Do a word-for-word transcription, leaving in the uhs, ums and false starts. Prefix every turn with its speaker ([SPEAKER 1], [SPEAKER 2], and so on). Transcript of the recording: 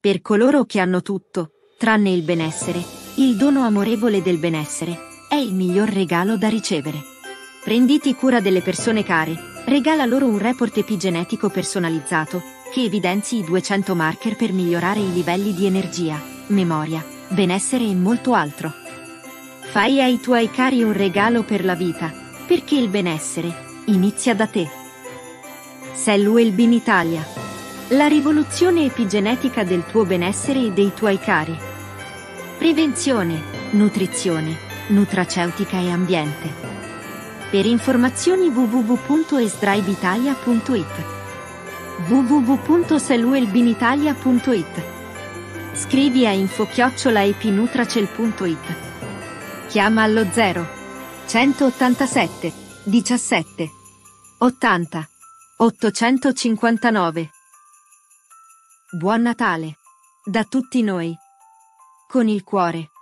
[SPEAKER 1] Per coloro che hanno tutto, tranne il benessere, il dono amorevole del benessere è il miglior regalo da ricevere. Prenditi cura delle persone care, regala loro un report epigenetico personalizzato che evidenzi i duecento marker per migliorare i livelli di energia, memoria, benessere e molto altro. Fai ai tuoi cari un regalo per la vita, perché il benessere inizia da te. Cell-Wellbeing Italia. La rivoluzione epigenetica del tuo benessere e dei tuoi cari. Prevenzione, nutrizione, nutraceutica e ambiente. Per informazioni w w w punto e sdrive italia punto it w w w punto cellwellbeing italia punto it. Scrivi a info chiocciola epinutracell punto it. Chiama allo zero centottantasette diciassette ottanta ottocentocinquantanove. Buon Natale! Da tutti noi. Con il cuore.